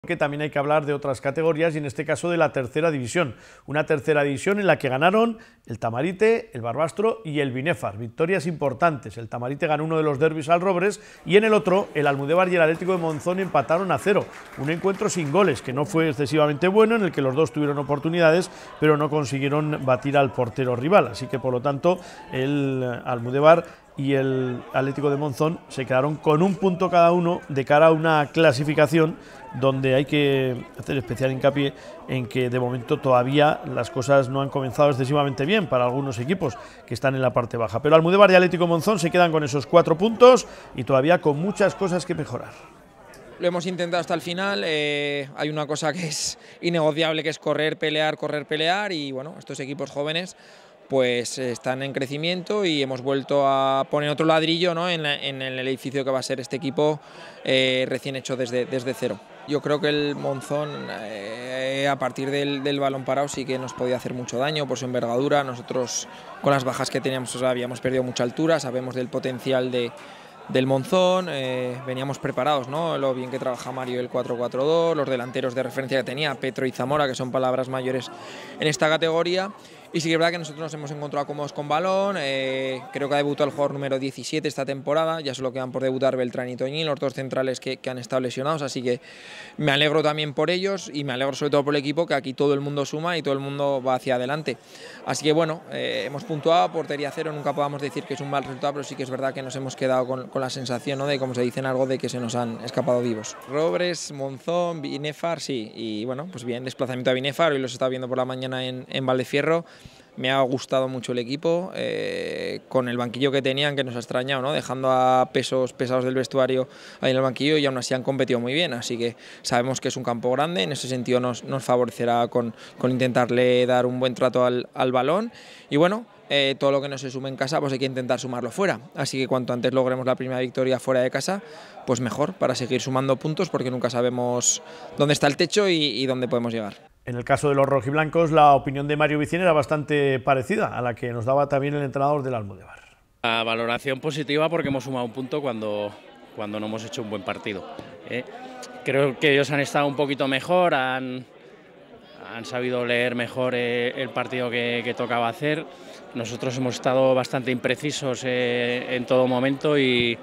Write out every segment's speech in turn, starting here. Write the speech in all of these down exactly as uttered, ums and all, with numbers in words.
Que también hay que hablar de otras categorías y en este caso de la tercera división, una tercera división en la que ganaron el Tamarite, el Barbastro y el Binefar, victorias importantes. El Tamarite ganó uno de los derbis al Robres y en el otro el Almudévar y el Atlético de Monzón empataron a cero, un encuentro sin goles que no fue excesivamente bueno, en el que los dos tuvieron oportunidades pero no consiguieron batir al portero rival, así que por lo tanto el Almudévar y el Atlético de Monzón se quedaron con un punto cada uno de cara a una clasificación donde hay que hacer especial hincapié en que de momento todavía las cosas no han comenzado excesivamente bien para algunos equipos que están en la parte baja, pero Almudévar y Atlético de Monzón se quedan con esos cuatro puntos y todavía con muchas cosas que mejorar. Lo hemos intentado hasta el final, eh, hay una cosa que es innegociable, que es correr, pelear, correr, pelear, y bueno, estos equipos jóvenes pues están en crecimiento y hemos vuelto a poner otro ladrillo, ¿no?, en, la, en el edificio que va a ser este equipo eh, recién hecho desde, desde cero. Yo creo que el Monzón, eh, a partir del, del balón parado, sí que nos podía hacer mucho daño por su envergadura. Nosotros, con las bajas que teníamos, o sea, habíamos perdido mucha altura, sabemos del potencial de, del Monzón, eh, veníamos preparados, ¿no?, lo bien que trabaja Mario el cuatro cuatro dos, los delanteros de referencia que tenía, Petro y Zamora, que son palabras mayores en esta categoría. Y sí que es verdad que nosotros nos hemos encontrado cómodos con balón, eh, creo que ha debutado el jugador número diecisiete esta temporada, ya solo quedan por debutar Beltrán y Toñín, los dos centrales que, que han estado lesionados, así que me alegro también por ellos y me alegro sobre todo por el equipo, que aquí todo el mundo suma y todo el mundo va hacia adelante. Así que bueno, eh, hemos puntuado, portería cero, nunca podamos decir que es un mal resultado, pero sí que es verdad que nos hemos quedado con, con la sensación, ¿no?, de, como se dicen, algo de que se nos han escapado vivos. Robres, Monzón, Binefar, sí, y bueno, pues bien, desplazamiento a Binefar, hoy los estaba viendo por la mañana en, en Valdefierro. Me ha gustado mucho el equipo, eh, con el banquillo que tenían, que nos ha extrañado, ¿no?, dejando a pesos pesados del vestuario ahí en el banquillo, y aún así han competido muy bien, así que sabemos que es un campo grande, en ese sentido nos, nos favorecerá con, con intentarle dar un buen trato al, al balón, y bueno, eh, todo lo que no se sume en casa pues hay que intentar sumarlo fuera, así que cuanto antes logremos la primera victoria fuera de casa, pues mejor, para seguir sumando puntos, porque nunca sabemos dónde está el techo y, y dónde podemos llegar. En el caso de los rojiblancos, la opinión de Mario Vicín era bastante parecida a la que nos daba también el entrenador del Almudévar. La valoración positiva porque hemos sumado un punto cuando, cuando no hemos hecho un buen partido. ¿eh? Creo que ellos han estado un poquito mejor, han, han sabido leer mejor eh, el partido que, que tocaba hacer. Nosotros hemos estado bastante imprecisos eh, en todo momento y,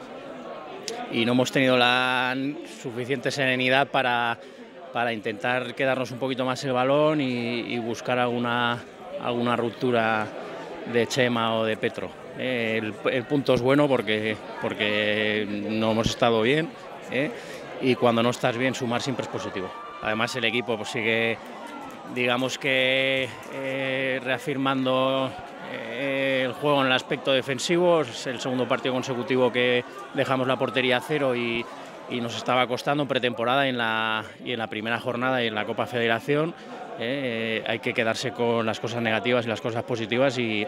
y no hemos tenido la suficiente serenidad para... para intentar quedarnos un poquito más el balón y, y buscar alguna, alguna ruptura de Chema o de Petro. Eh, el, el punto es bueno porque, porque no hemos estado bien, eh, y cuando no estás bien sumar siempre es positivo. Además el equipo pues, sigue, digamos que eh, reafirmando eh, el juego en el aspecto defensivo. Es el segundo partido consecutivo que dejamos la portería a cero y y nos estaba costando en pretemporada y en la, y en la primera jornada y en la Copa Federación. Eh, hay que quedarse con las cosas negativas y las cosas positivas y,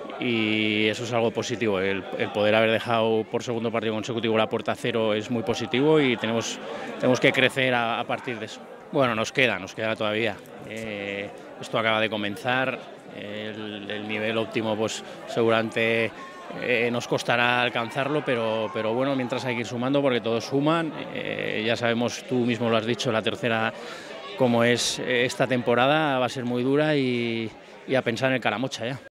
y eso es algo positivo. El, el poder haber dejado por segundo partido consecutivo la puerta a cero es muy positivo y tenemos, tenemos que crecer a, a partir de eso. Bueno, nos queda, nos queda todavía. Eh, esto acaba de comenzar, el, el nivel óptimo pues seguramente Eh, nos costará alcanzarlo, pero, pero bueno, mientras hay que ir sumando porque todos suman. Eh, ya sabemos, tú mismo lo has dicho, la tercera, como es esta temporada, va a ser muy dura y, y a pensar en el Calamocha ya.